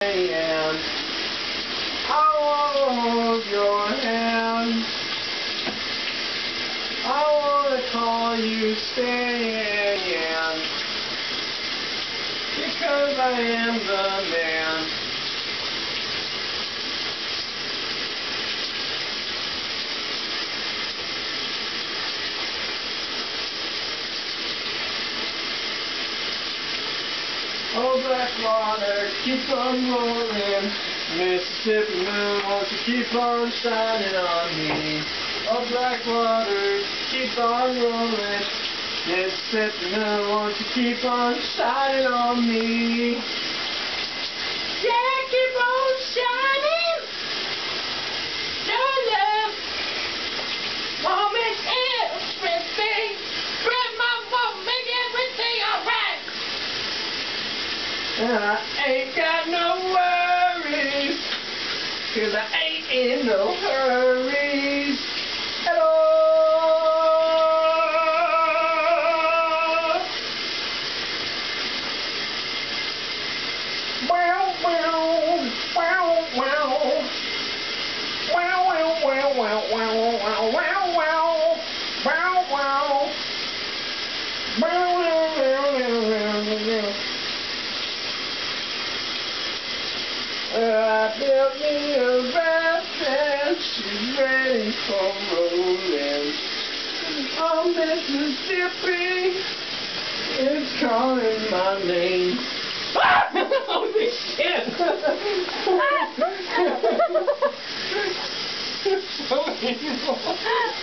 saying, I wanna hold your hand. I wanna call you Stan, because I am the man. Oh, Blackwater, keep on rolling. Mississippi moon, won't you keep on shining on me? Oh, Blackwater, keep on rolling. Mississippi moon, won't you keep on shining on me? Yeah, keep on shining. Your love, mom, is everything. Grandma, make everything alright. And I ain't got no worries, 'cause I ain't in no hurries at all. Wow, wow, wow, wow. Wow, wow, wow, wow, wow, wow, wow, wow. Wow, wow. Wow, wow, wow, wow, wow, wow. I built me a raft and she's ready for rolling. Oh, Mississippi, it's calling my name. Holy shit! So evil.